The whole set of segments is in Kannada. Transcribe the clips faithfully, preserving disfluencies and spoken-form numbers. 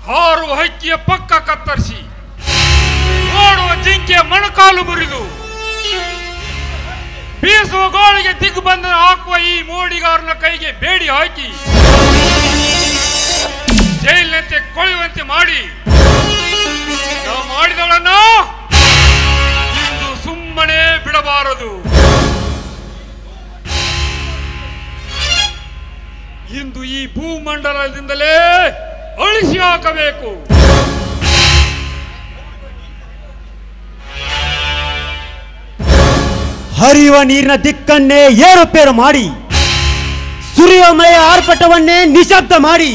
ಹಾರುವ ಹಕ್ಕಿಯ ಪಕ್ಕ ಕತ್ತರಿಸಿ ಓಡುವ ಜಿಂಕೆಯ ಮೊಣಕಾಲು ಮುರಿದು ಬೀಸುವ ಗೋಳಿಗೆ ದಿಗ್ಬಂಧನ ಹಾಕುವ ಈ ಮೋಡಿಗಾರನ ಕೈಗೆ ಬೇಡಿ ಹಾಕಿ ಜೈಲಿನಂತೆ ಕೊಳೆಯುವಂತೆ ಮಾಡಿ ನಾವು ಮಾಡಿದವಳನ್ನು ಇಂದು ಸುಮ್ಮನೆ ಬಿಡಬಾರದು. ಇಂದು ಈ ಭೂಮಂಡಲದಿಂದಲೇ ಅಳಿಸಿ ಹಾಕಬೇಕು. ಹರಿಯುವ ನೀರಿನ ದಿಕ್ಕನ್ನೇ ಏರುಪೇರು ಮಾಡಿ ಸುರಿಯುವ ಮಳೆಯ ಆರ್ಭಟವನ್ನೇ ನಿಶಬ್ದ ಮಾಡಿ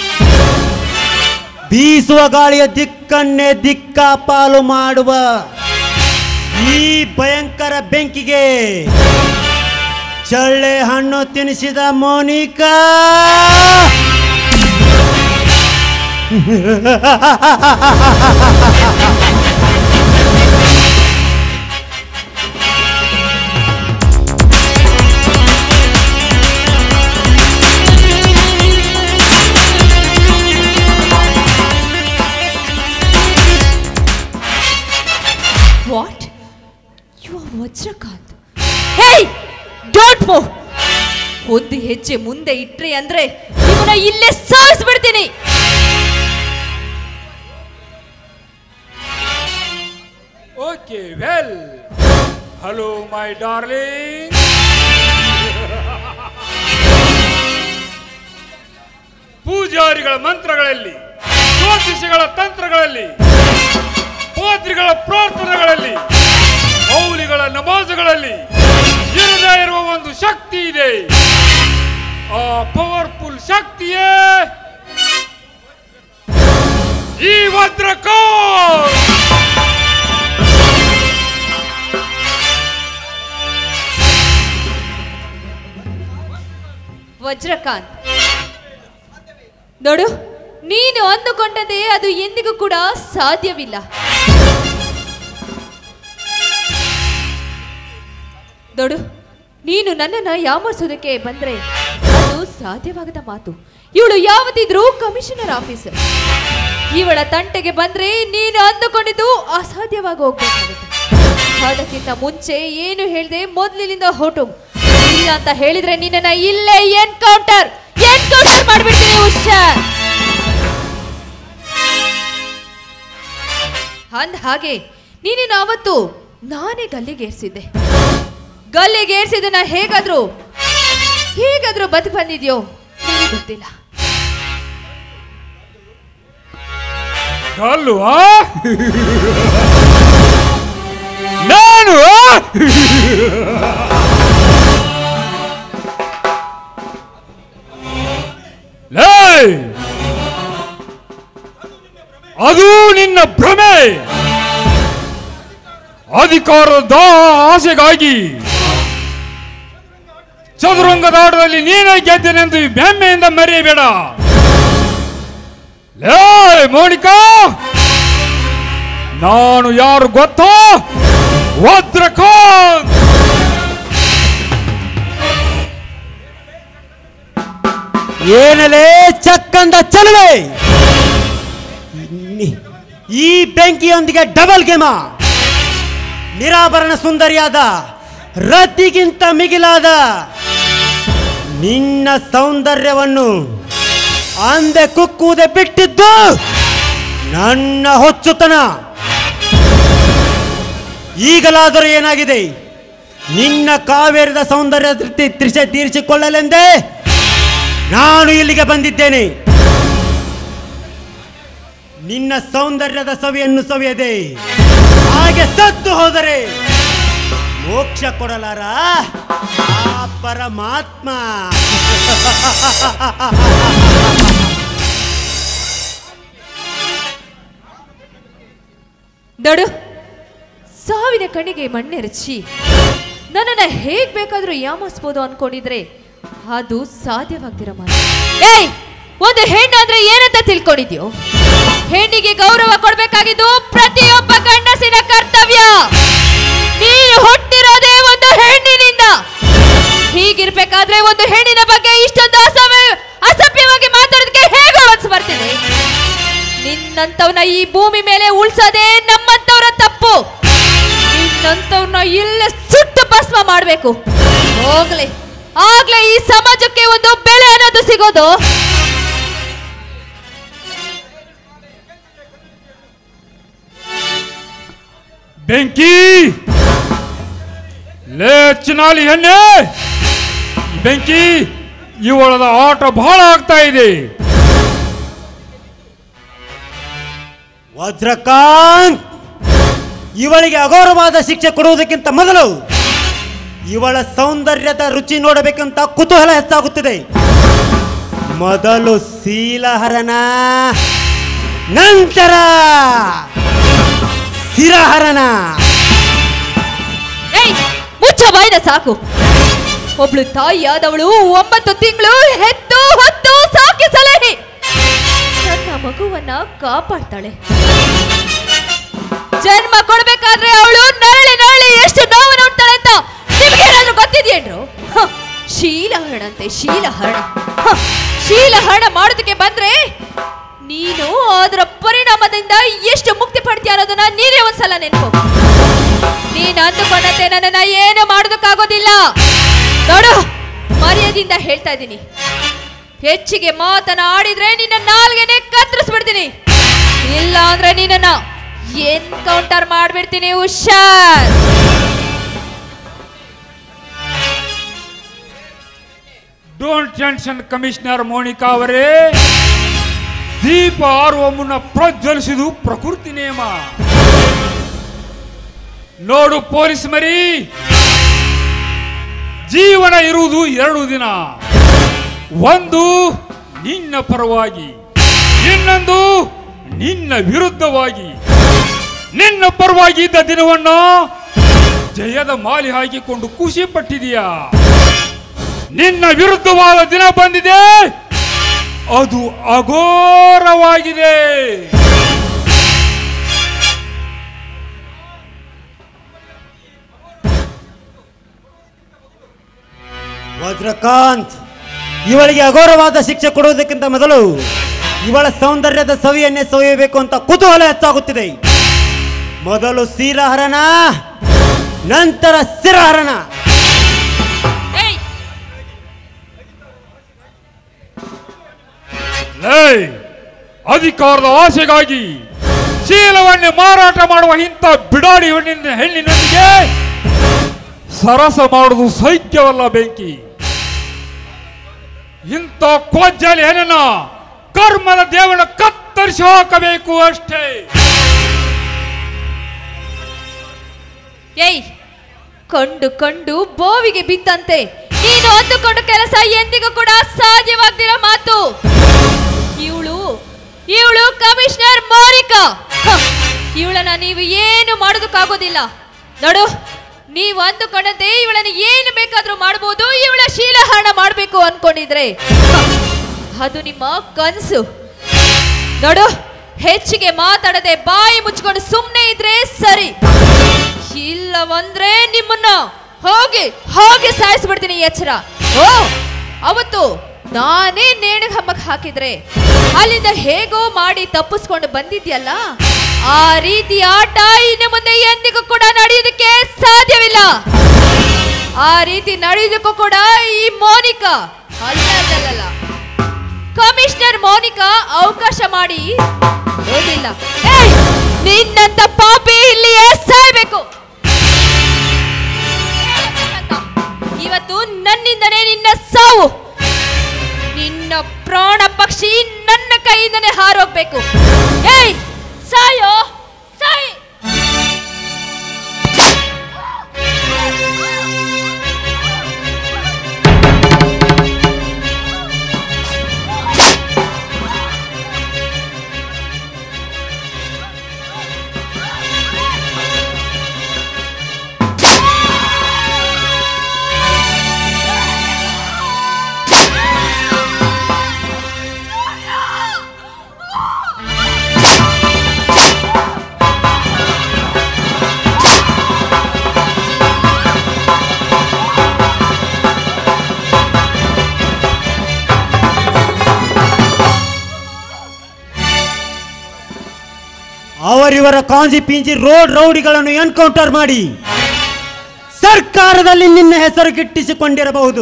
ಬೀಸುವ ಗಾಳಿಯ ದಿಕ್ಕನ್ನೇ ದಿಕ್ಕಾಪಾಲು ಮಾಡುವ ಈ ಭಯಂಕರ ಬೆಂಕಿಗೆ ಚಳ್ಳೆ ಹಣ್ಣು ತಿನ್ನಿಸಿದ Monika What? You are Vajrakant. Hey! Don't move! ಒಂದು ಹೆಜ್ಜೆ ಮುಂದೆ ಇಟ್ರಿ ಅಂದ್ರೆ ಇವನ ಇಲ್ಲೇ ಸಾಯಿಸ್ಬಿಡ್ತೀನಿ. Okay well hello my darling. ಪೂಜಾರಿಗಳ ಮಂತ್ರಗಳಲ್ಲಿ, ಜ್ಯೋತಿಷಿಗಳ ತಂತ್ರಗಳಲ್ಲಿ, ಪಾದ್ರಿಗಳ ಪ್ರಾರ್ಥನೆಗಳಲ್ಲಿ, ಮೌಲಿಗಳ ನಮಾಜುಗಳಲ್ಲಿ ಇರದೇ ಇರುವ ಒಂದು ಶಕ್ತಿ ಇದೆ. ಆ ಪವರ್ಫುಲ್ ಶಕ್ತಿಯೇ ಈ ವಜ್ರಕಾಂತ್. ವಜ್ರಕಾಂತ್ ನೋಡು, ನೀನು ಅಂದುಕೊಂಡಂತೆ ಅದು ಎಂದಿಗೂ ಕೂಡ ಸಾಧ್ಯವಿಲ್ಲ. ನೋಡು, ನೀನು ನನ್ನನ್ನು ಯಾಮರ್ಸೋದಕ್ಕೆ ಬಂದ್ರೆ ಅದು ಸಾಧ್ಯವಾಗದ ಮಾತು. ಇವಳು ಯಾವತ್ತಿದ್ರೂ ಕಮಿಷನರ್ ಆಫೀಸರ್. ಇವಳ ತಂಟೆಗೆ ಬಂದ್ರೆ ನೀನು ಅಂದುಕೊಂಡಿದ್ದು ಅಸಾಧ್ಯವಾಗಿ ಹೋಗ್ಬೇಕಾಗುತ್ತೆ. ಅದಕ್ಕಿಂತ ಮುಂಚೆ ಏನು ಹೇಳಿದೆ ಮೊದಲಿನಿಂದ ಹೊರಟು. ಇಲ್ಲ ಅಂತ ಹೇಳಿದ್ರೆ ನಿನ್ನನ್ನ ಇಲ್ಲೇ ಎನ್ಕೌಂಟರ್ ಎನ್ಕೌಂಟರ್ ಮಾಡ್ಬಿಡ್ತೀನಿ. ಹುಷಾರ್. ಅಂದ ಹಾಗೆ ನೀನೇನು ಅವತ್ತು ನಾನೇ ಗಲ್ಲಿಗೇರ್ಸಿದ್ದೆ. ಗಲ್ಲಿಗೇರ್ಸಿದನ್ನ ಹೇಗಾದ್ರೂ ಹೇಗಾದ್ರೂ ಬದುಕು ಬಂದಿದ್ಯೋ ನನಗೆ ಗೊತ್ತಿಲ್ಲ. ಅಲ್ವಾ ನಾನು ಅದು ನಿನ್ನ ಭ್ರಮೆ. ಅಧಿಕಾರದ ಆಸೆಗಾಗಿ ಚದುರಂಗದ ಆಟದಲ್ಲಿ ನೀನೇ ಗೆದ್ದೆನೆಂದು ಹೆಮ್ಮೆಯಿಂದ ಮರೆಯಬೇಡ. ಲೇ ಮೋನಿಕಾ, ನಾನು ಯಾರು ಗೊತ್ತೋ? ವಜ್ರಕಾಂತ್. ಏನಲೇ ಚಕ್ಕಂದ ಚಲುವೆ, ಈ ಬೆಂಕಿಯೊಂದಿಗೆ ಡಬಲ್ ಗೇಮ. ನಿರಾಭರಣ ಸುಂದರಿಯಾದ ರತಿಗಿಂತ ಮಿಗಿಲಾದ ನಿನ್ನ ಸೌಂದರ್ಯವನ್ನು ಅಂದೆ ಕುಕ್ಕುವುದೇ ಬಿಟ್ಟಿದ್ದು ನನ್ನ ಹೊಚ್ಚುತನ. ಈಗಲಾದರೂ ಏನಾಗಿದೆ? ನಿನ್ನ ಕಾವೇರಿದ ಸೌಂದರ್ಯ ತ್ರಿಷೆ ತೀರಿಸಿಕೊಳ್ಳಲೆಂದೇ ನಾನು ಇಲ್ಲಿಗೆ ಬಂದಿದ್ದೇನೆ. ನಿನ್ನ ಸೌಂದರ್ಯದ ಸವಿಯನ್ನು ಸವಿಯದೆ ಹಾಗೆ ಸತ್ತು ಹೋದರೆ ಮೋಕ್ಷ ಕೊಡಲಾರ ಆ ಪರಮಾತ್ಮ. ನೋಡು, ಸಾವಿನ ಕಣ್ಣಿಗೆ ಮಣ್ಣೆರಚಿ ನನ್ನನ್ನು ಹೇಗ್ ಬೇಕಾದ್ರೂ ಯಾಮಿಸ್ಬೋದು ಅನ್ಕೊಂಡಿದ್ರೆ ಅದು ಸಾಧ್ಯವಾಗ್ತಿರೋ ಮಾತು. ಏಯ್, ಒಂದು ಹೆಣ್ಣು ಅಂದ್ರೆ ಏನಂತ ತಿಳ್ಕೊಂಡಿದ್ಯೋ? ಹೆಣ್ಣಿಗೆ ಗೌರವ ಕೊಡ್ಬೇಕಾಗಿದ್ದು ಪ್ರತಿಯೊಬ್ಬ ಗಂಡಸಿನ ಕರ್ತವ್ಯ. ನೀನು ಹುಟ್ಟಿರೋದೇ ಒಂದು ಹೆಣ್ಣಿನಿಂದ. ಹೀಗಿರ್ಬೇಕಾದ್ರೆ ಒಂದು ಹೆಣ್ಣಿನ ಬಗ್ಗೆ ಇಷ್ಟೊಂದು ಅಸಭ್ಯ ಅಸಭ್ಯವಾಗಿ ಮಾತಾಡೋದಕ್ಕೆ ಹೇಗೆ ಮನಸ್ಸು ಬರ್ತಿದೆ? ನಿನ್ನಂತವನ್ನ ಈ ಭೂಮಿ ಮೇಲೆ ಉಳ್ಸೋದೇ ನಮ್ಮಂತವರ ತಪ್ಪು. ನಿನ್ನಂತವನ್ನ ಇಲ್ಲೇ ಸುಟ್ಟು ಭಸ್ಮ ಮಾಡ್ಬೇಕು. ಹೋಗ್ಲಿ, ಆಗ್ಲೇ ಈ ಸಮಾಜಕ್ಕೆ ಒಂದು ಬೆಲೆ ಅನ್ನೋದು ಸಿಗೋದು. ಬೆಂಕಿ ಲೇ ಚಿನಾಲಿ ಹೆಣ್ಣೆ, ಬೆಂಕಿ ಇವಳದ ಆಟ ಬಹಳ ಆಗ್ತಾ ಇದೆ. ವಜ್ರಕಾಂತ್, ಇವಳಿಗೆ ಅಗೌರವಾದ ಶಿಕ್ಷೆ ಕೊಡುವುದಕ್ಕಿಂತ ಮೊದಲು ಇವಳ ಸೌಂದರ್ಯದ ರುಚಿ ನೋಡಬೇಕಂತ ಕುತೂಹಲ ಹೆಚ್ಚಾಗುತ್ತಿದೆ. ಮೊದಲು ಶೀಲಹರಣ, ನಂತರ ಶಿರಹರಣ. ಏಯ್, ಮುಚ್ಚ ಬಾಯ್ನ ಸಾಕು. ಒಬ್ಳು ತಾಯಿಯಾದವಳು ಒಂಬತ್ತು ತಿಂಗಳು ಹೆತ್ತು ಹೊತ್ತು ಸಾಕಿ ಸಲಹೆ ನನ್ನ ಮಗುವನ್ನ ಕಾಪಾಡ್ತಾಳೆ. ಜನ್ಮ ಕೊಡ್ಬೇಕಾದ್ರೆ ಅವಳು ನರಳಿ ನರಳಿ ಎಷ್ಟು ನೋವನ್ನು ಉಂಟಾಳೆ ಅಂತ ನಿಮ್ಗೇನಾದ್ರೂ ಗೊತ್ತಿದೆಯೇನ್ರು? ಶೀಲಹರಣ ಅಂತೆ, ಶೀಲಹರಣ. ಶೀಲಹರಣ ಮಾಡೋದಕ್ಕೆ ಬಂದ್ರೆ ನೀನು ಅದರ ಪರಿಣಾಮದಿಂದ ಎಷ್ಟು ಮುಕ್ತಿ ಪಡ್ತೀಯ ಅನ್ನೋದನ್ನ ನೀನೇ ಒಂದ್ಸಲ ನೆನಪು. ನೀನು ಅಂದುಕೊಂಡಂತೆ ನನ್ನನ್ನ ಏನು ಮಾಡೋದಕ್ಕಾಗೋದಿಲ್ಲ. ನೋಡು, ಮರ್ಯಾದೆಯಿಂದ ಹೇಳ್ತಾ ಇದ್ದೀನಿ, ಹೆಚ್ಚಿಗೆ ಮಾತನ್ನ ಆಡಿದ್ರೆ ನಿನ್ನ ನಾಲ್ಗೆನೆ ಕತ್ತರಿಸ್ಬಿಡ್ತೀನಿ. ಇಲ್ಲ ಅಂದ್ರೆ ನಿನ್ನನ್ನ ಎನ್ಕೌಂಟರ್ ಮಾಡ್ಬಿಡ್ತೀನಿ. ಹುಷಾರ್. ಡೋಂಟ್ ಟೆನ್ಷನ್ ಕಮಿಷನರ್ ಮೋನಿಕಾ ಅವರೇ. ದೀಪ ಆರುವ ಮುನ್ನ ಪ್ರಜ್ವಲಿಸುವುದು ಪ್ರಕೃತಿ ನಿಯಮ. ನೋಡು ಪೊಲೀಸ್ ಮರಿ, ಜೀವನ ಇರುವುದು ಎರಡು ದಿನ. ಒಂದು ನಿನ್ನ ಪರವಾಗಿ, ಇನ್ನೊಂದು ನಿನ್ನ ವಿರುದ್ಧವಾಗಿ. ನಿನ್ನ ಪರವಾಗಿ ಇದ್ದ ದಿನವನ್ನು ಜಯದ ಮಾಲಿ ಹಾಕಿಕೊಂಡು ಖುಷಿ ಪಟ್ಟಿದೀಯಾ. ನಿನ್ನ ವಿರುದ್ಧವಾದ ದಿನ ಬಂದಿದೆ, ಅದು ಅಘೋರವಾಗಿದೆ. ವಜ್ರಕಾಂತ್, ಇವಳಿಗೆ ಅಘೋರವಾದ ಶಿಕ್ಷೆ ಕೊಡುವುದಕ್ಕಿಂತ ಮೊದಲು ಇವಳ ಸೌಂದರ್ಯದ ಸವಿಯನ್ನೇ ಸವಿಯಬೇಕು ಅಂತ ಕುತೂಹಲ ಹೆಚ್ಚಾಗುತ್ತಿದೆ. ಮೊದಲು ಶೀಲಹರಣ, ನಂತರ ಶಿರಹರಣ. ಅಧಿಕಾರದ ಆಸೆಗಾಗಿ ಶೀಲವನ್ನೇ ಮಾರಾಟ ಮಾಡುವ ಇಂಥ ಬಿಡಾಡಿ ಹೆಣ್ಣಿನ ಹೆಣ್ಣಿನೊಂದಿಗೆ ಸರಸ ಮಾಡುವುದು ಸೈಕ್ಯವಲ್ಲ ಬೆಂಕಿ. ಇಂಥ ಕೋಜ್ಜಾಲಿ ಹೆಣ್ಣನ್ನ ಕರ್ಮದ ದೇವನ ಕತ್ತರಿಸಿ ಹಾಕಬೇಕು ಅಷ್ಟೇ. ಏಯ್, ಕಂಡು ಕಂಡು ಬೋವಿಗೆ ಬಿತ್ತಂತೆ ನೀನು ಅಂದುಕೊಂಡು ಕೆಲಸ ಎಂದಿಗೂ ಕೂಡ ಸಾಧ್ಯವಾಗ್ದಿರೋ ಮಾತು. ಇವಳು ಇವಳು ಕಮಿಷನರ್ ಮೋನಿಕಾ. ಇವಳನ್ನ ನೀವು ಏನು ಮಾಡೋದಕ್ಕಾಗೋದಿಲ್ಲ. ನೋಡು, ನೀವು ಅಂದುಕೊಂಡಂತೆ ಇವಳನ್ನು ಏನು ಬೇಕಾದ್ರೂ ಮಾಡಬಹುದು. ಇವಳ ಶೀಲಹರಣ ಮಾಡಬೇಕು ಅನ್ಕೊಂಡಿದ್ರೆ ಅದು ನಿಮ್ಮ ಕನಸು. ನೋಡು, ಹೆಚ್ಚಿಗೆ ಮಾತಾಡದೆ ಬಾಯಿ ಮುಚ್ಕೊಂಡು ಸುಮ್ಮನೆ ಇದ್ರೆ ಸರಿ. ಇಲ್ಲವಂದ್ರೆ ನಿಮ್ಮನ್ನ ಹೋಗಿ ಹೋಗಿ ಸಾಯಿಸ್ಬಿಡ್ತೀನಿ. ಎಚ್ಚರ. ಓ, ಅವತ್ತು ನಾನೇ ನೇಣಿಗೆ ಹಬ್ಬಕ್ಕೆ ಹಾಕಿದ್ರೆ ಅಲ್ಲಿಂದ ಹೇಗೋ ಮಾಡಿ ತಪ್ಪಿಸ್ಕೊಂಡು ಬಂದಿದ್ಯಲ್ಲ, ಆ ರೀತಿ ಆಟ ಇನ್ನು ಮುಂದೆ ಎಂದಿಗೂ ಕೂಡ ನಡೆಯೋದಕ್ಕೆ ಸಾಧ್ಯವಿಲ್ಲ. ಆ ರೀತಿ ನಡೆಯೋದಕ್ಕೂ ಕೂಡ ಈ ಮೋನಿಕಾ ಅಲ್ಲ ಕಮಿಷನರ್ ಮೋನಿಕಾ ಅವಕಾಶ ಮಾಡಿ ಹೋಗಿಲ್ಲ. ನಿನ್ನಂತ ಪಾಪಿ ಇಲ್ಲಿಯೇ ಸಾಯ್ಬೇಕು. ಇವತ್ತು ನನ್ನಿಂದನೇ ನಿನ್ನ ಸಾವು. ನಿನ್ನ ಪ್ರಾಣ ಪಕ್ಷಿ ನನ್ನ ಕೈಯಿಂದನೇ ಹಾರೋಗ್ಬೇಕು. ಏಯ್, ಸಾಯೋ ಸಾಯ್. ಅವರಿವರ ಕಾಂಜಿ ಪಿಂಜಿ ರೋಡ್ ರೌಡಿಗಳನ್ನು ಎನ್ಕೌಂಟರ್ ಮಾಡಿ ಸರ್ಕಾರದಲ್ಲಿ ನಿನ್ನ ಹೆಸರು ಗಿಟ್ಟಿಸಿಕೊಂಡಿರಬಹುದು.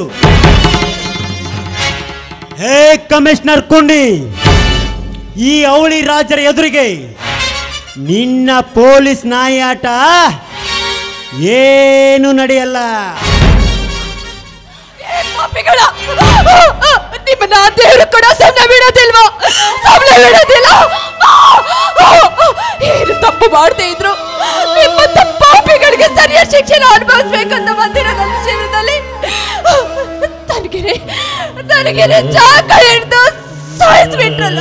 ಹೇ ಕಮಿಷನರ್ ಕುಂಡಿ, ಈ ಅವಳಿ ರಾಜರ ಎದುರಿಗೆ ನಿನ್ನ ಪೊಲೀಸ್ ನಾಯಾಟ ಏನು ನಡೆಯಲ್ಲ. ನಿಮ್ಮನ್ನ ದೇವರು ಕೂಡ ಸುಮ್ಮನೆ ಬಿಡೋದಿಲ್ವಾ? ಸುಮ್ಮನೆ ಬಿಡೋದಿಲ್ಲ. ಏನು ತಪ್ಪು ಮಾಡ್ತಾ ಇದ್ರು ನಿಮ್ಮಂತ ಪಾಪಿಗಳಿಗೆ ಸರಿಯಾದ ಶಿಕ್ಷಣ ಅನುಭವಿಸ್ಬೇಕಂತ ಬಂದಿರೋ ನನ್ನ ಜೀವನದಲ್ಲಿ ನನಗೆ ನನಗೆ ಚಾಕ ಹಿಡಿದು ಸಾಯಿಸ್ಬಿಟ್ರಲ್ಲ.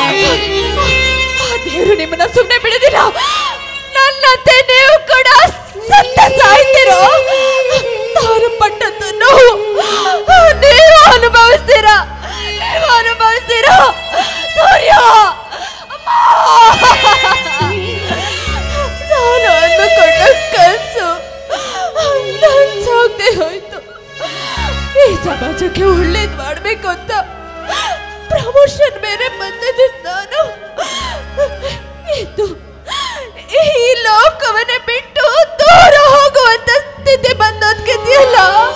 ದೇವರು ನಿಮ್ಮನ್ನ ಸುಮ್ಮನೆ ಬಿಡೋದಿಲ್ಲ. ನನ್ನಂತೆ ನೀವು ಕೂಡ ಸತ್ತ ಸಾಯ್ತಿರೋ. ನಾನು ಪಟ್ಟದ್ದು ನೋವು ನೀವು ಅನುಭವಿಸ್ತೀರಾ, ನೀವು ಅನುಭವಿಸ್ತೀರಾ. ಸೂರ್ಯ, ನಾನು ಅಂದುಕೊಂಡ ಕನಸು ನನ್ಸಾಗದೆ ಹೋಯ್ತು. ಈ ಸಮಾಜಕ್ಕೆ ಒಳ್ಳೇದು ಮಾಡ್ಬೇಕು ಅಂತ ಪ್ರಮೋಷನ್ ಬೇರೆ ಬಂದಿದ್ದು ನಾನು ಇದು ಈ ಲೋಕವನ್ನೇ ಬಿಟ್ಟು ದೂರ ಹೋಗುವಂತ ಸ್ಥಿತಿ ಬಂದೋದ್ಕಿದೆಯಲ್ಲ.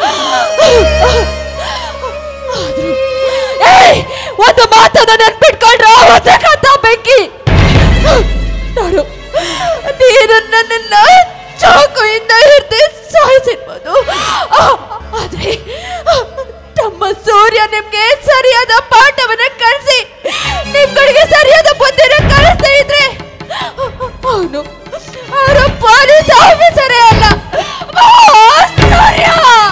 ಒಂದು ಮಾತನ್ನ ನೆನ್ಪಿಟ್ಕೊಂಡ್ರೆ ಅವತ್ತಕ್ಕಂತ ಬೆಂಕಿ. ನಾನು ನೀನು ನನ್ನನ್ನ ಚಾಕುಯಿಂದ ಹಿಡಿದು ಸಾಯಿಸಿರ್ಬೋದು, ಆದ್ರೆ ನಮ್ಮ ಸೂರ್ಯ ನಿಮ್ಗೆ ಸರಿಯಾದ ಪಾಠವನ್ನ ಕಲಿಸಿ ನಿಮ್ಗಳಿಗೆ ಸರಿಯಾದ ಬುದ್ಧಿನ ಕಲಿಸ್ತಾ ಇದ್ರೆ ಅವನು ಅವರು ಪೊಲೀಸ್ ಆಫೀಸರೇ ಅಲ್ಲ, ಸೂರ್ಯ.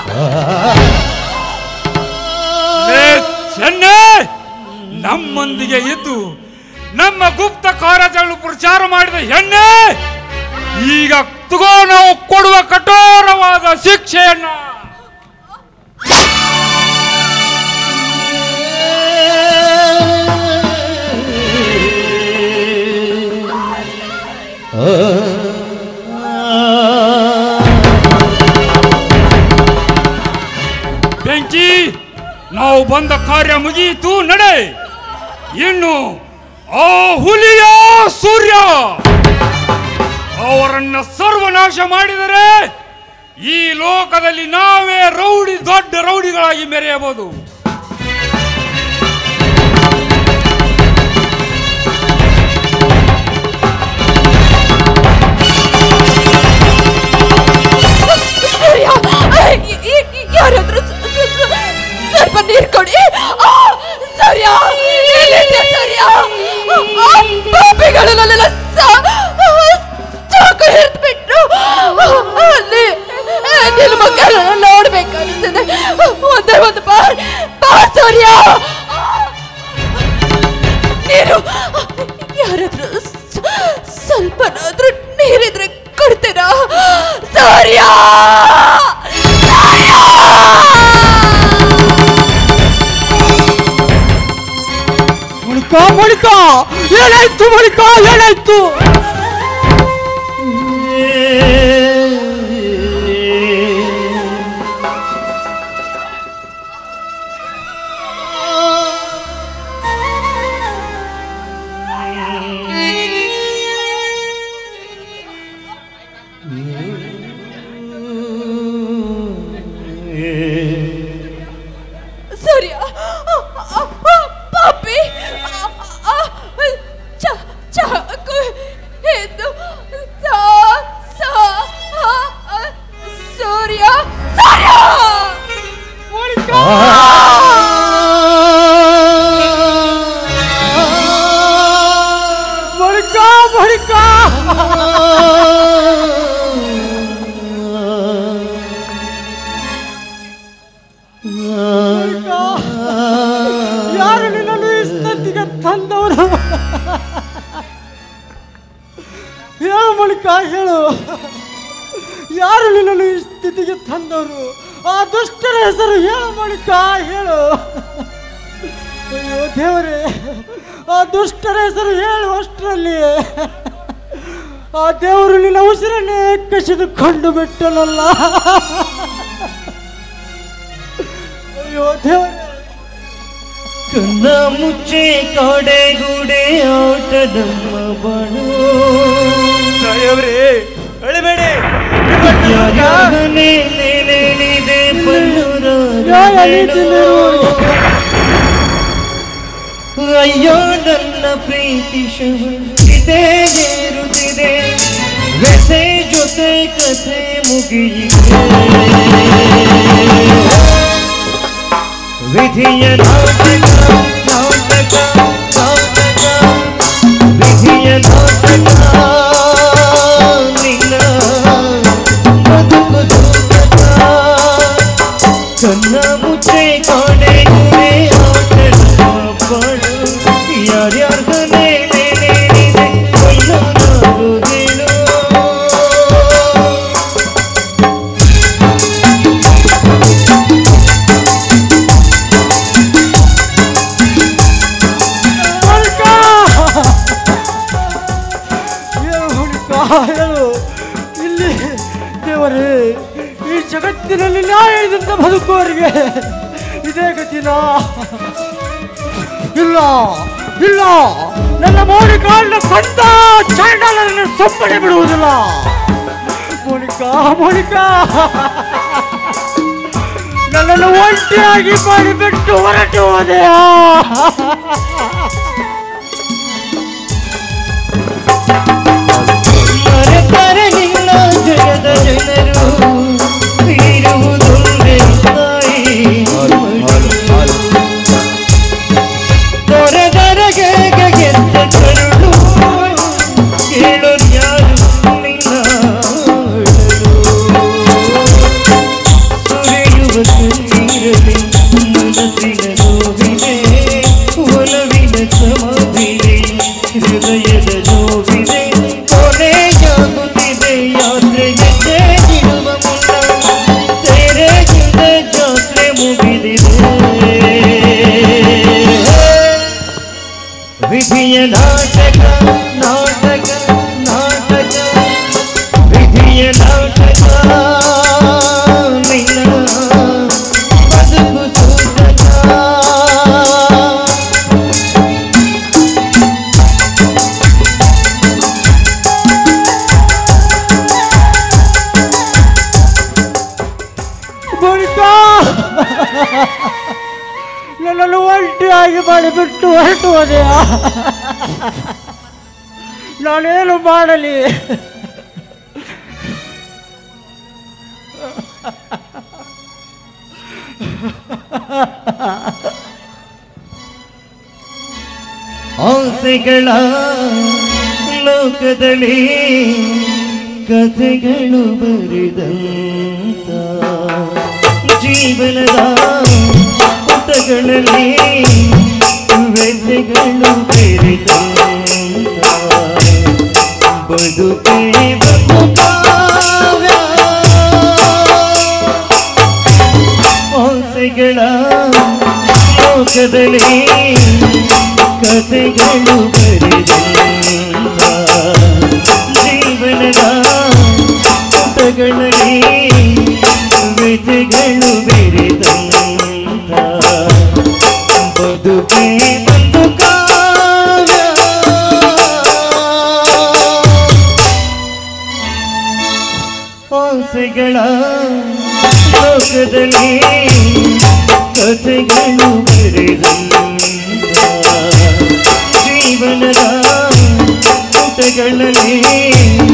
ನಮ್ಮೊಂದಿಗೆ ಇದ್ದು ನಮ್ಮ ಗುಪ್ತ ಕಾರ್ಯಾಚರಣೆ ಪ್ರಚಾರ ಮಾಡಿದ ಹೆಣ್ಣೆ ಈಗ ತಗೋ ನಾವು ಕೊಡುವ ಕಠೋರವಾದ ಶಿಕ್ಷೆಯನ್ನ. ಬೆಂಕಿ, ನಾವು ಬಂದ ಕಾರ್ಯ ಮುಗಿಯಿತು, ನಡೆ. ಇನ್ನು ಆ ಹುಲಿಯ ಸೂರ್ಯ ಅವರನ್ನ ಸರ್ವನಾಶ ಮಾಡಿದರೆ ಈ ಲೋಕದಲ್ಲಿ ನಾವೇ ರೌಡಿ ದೊಡ್ಡ ರೌಡಿಗಳಾಗಿ ಮೆರೆಯಬಹುದು. ಯಾರಾದ್ರೂ ಸ್ವಲ್ಪ ನೀರು ಕೊಡಿ. ಸೂರ್ಯ, ಸೂರ್ಯ, ಪಾಪಿಗಳು ನನ್ನೆಲ್ಲ ಚಾಕು ಹಿಡಿದ್ಬಿಟ್ರು. ಅಲ್ಲಿ ನಿನ್ನ ಮಕ್ಕಳನ್ನ ನೋಡ್ಬೇಕಾಗ್ತದೆ. ಒಂದೇ ಒಂದು ಬಾರ್ ಬಾ ಸೂರ್ಯ. ನೀರು ಯಾರಾದ್ರೂ ಸ್ವಲ್ಪನಾದ್ರೂ ನೀರಿದ್ರೆ ಕೊಡ್ತೀರಾ? ಸೂರ್ಯ, ಮುಳಿಕ ಮುಳಿಕ ಏನಾಯ್ತು? ಮುಳಿಕ ಏನಾಯ್ತು? ಸೂರ್ಯ, ಪಾಪಿ ಚಾಕು ಎಂದು ಸೂರ್ಯ, ಸೂರ್ಯ ಮುಳಿಕ ಮುಳಿಕ ಯಾರು ನಿನ್ನನ್ನು ಈ ಸ್ಥಿತಿಗೆ ತಂದವರು? ಹೇಳು ಮುಳಿಕ, ಹೇಳು. ಯಾರು ನಿನ್ನನ್ನು ಈ ಸ್ಥಿತಿಗೆ ತಂದವರು? ಆ ದುಷ್ಟರ ಹೆಸರು ಹೇಳು ಮುಳಿಕ, ಹೇಳು. ಅಯ್ಯೋ ದೇವರೇ, ಆ ದುಷ್ಟರ ಹೆಸರು ಹೇಳುವಷ್ಟರಲ್ಲಿ ಆ ದೇವರು ನಿನ್ನ ಉಸಿರನ್ನೇ ಕಸಿದುಕೊಂಡು ಬಿಟ್ಟನಲ್ಲ. ಅಯ್ಯೋ ದೇವರೇ. ಕನ್ನ ಮುಚ್ಚೆ ಕಡೆಗೂಡೆ ಆಟದಮ್ಮ ಬಣ ಅಯ್ಯೋ ನನ್ನ ಪ್ರೀತಿ ಶುದ್ಧಿದೆ ಏರುತ್ತಿದೆ ವ್ಯಥೆ ಜೊತೆ ಕಥೆ ಮುಗಿಯಿದೆ ವಿಧಿಯ ನಾಟಕ ನಾಟಕ ನಾಟಕ ವಿಧಿಯ ನಾಟಕ ನಿನ್ನ ಬದುಕು ದೂಟಕ ಕನ್ನ ಮುಚ್ಚೆ ಕಾಣೆ ಗುರೆ ಆಟದ ಬಾಳು ಯಾರ್ಯಾರ್ಗನೇ ನೇನೇನಿದೆ ಕೊಲ್ಲೋನಾಗುವುದೇನು ಹೇಳು ಇಲ್ಲಿ ದೇವರೇ ಈ ಜಗತ್ತಿನಲ್ಲಿ ನ್ಯಾಯದಿಂದ ಬದುಕುವವರಿಗೆ ಇದೇ ಗತಿನ ಇಲ್ಲ ಇಲ್ಲ ನನ್ನ ಮೋನಿಕಾಳನ್ನ ಕೊಂದ ಚಂಡಾಲರನ್ನು ಸುಮ್ಮನೆ ಬಿಡುವುದಿಲ್ಲ ಮೋನಿಕಾ ಮೋನಿಕಾ ನನ್ನನ್ನು ಒಂಟಿಯಾಗಿ ಮಾಡಿಬಿಟ್ಟು ಹೊರಟು ಹೋದೆಯಾ ನಿನ್ನ ಜಗದ ಜನರು ಇರುವುದೊಂದೇ ತಾಯಿ ದೊರೆದರಗೆ ಗೆದ್ದ ಕರುಳು ಕೇಳೋರು ಯಾರು ನಿನ್ನ ಸುರಿಯುವ ಕಣ್ಣೀರಲಿ ಮನಸ್ಸಿನ ನೋವಿದೆ ಒಲವಿನ ಸಮಾಧಿಲಿ ಹೃದಯದ ನೋವಿದೆ ಕೊನೆಯಾಗುತ್ತಿದೆ ಯಾತ್ರೆಗೆ ಸೇರಿರುವ ಮುನ್ನ ತೆರೆಗಿಂದ ಜಾತ್ರೆ ಮುಗಿದಿದೆ ವಿಧಿಯ ನಾಟಕ ನಾಟಕ ನಾಟಕ ವಿಧಿಯ ನಾಟಕ ನಿನ್ನ ಬದುಕು ಸೂಟಕ ಮೋನಿಕಾ ನನ್ನನ್ನು ಒಂಟಿಯಾಗಿ ಮಾಡಿಬಿಟ್ಟು ಹೊರಟು ಹೋದೆಯಾ ನಾನೇನು ಮಾಡಲಿ ಆಸೆಗಳ ಲೋಕದಲ್ಲಿ ಕಥೆಗಳು ಬರೆದಂತ ಜೀವನದ ಪುಟಗಳಲ್ಲಿ ವ್ಯಥೆಗಳು ಬೆರೆದಂತ ಬದುಕೆ ಬಂದು ಕಾವ್ಯ ಆಸೆಗಳ ಲೋಕದಲ್ಲಿ ಕಥೆಗಳು ಬರೆದಂತ ಜೀವನದ ಪುಟಗಳಲ್ಲಿ ವ್ಯಥೆಗಳು ಬೆರೆದಂತ ಬದುಕೆ ಬಂದು ಕಾವ್ಯ ಆಸೆಗಳ ಲೋಕದಲ್ಲಿ ಕಥೆಗಳು ಬರೆದಂತ ಜೀವನದ ಪುಟಗಳಲ್ಲಿ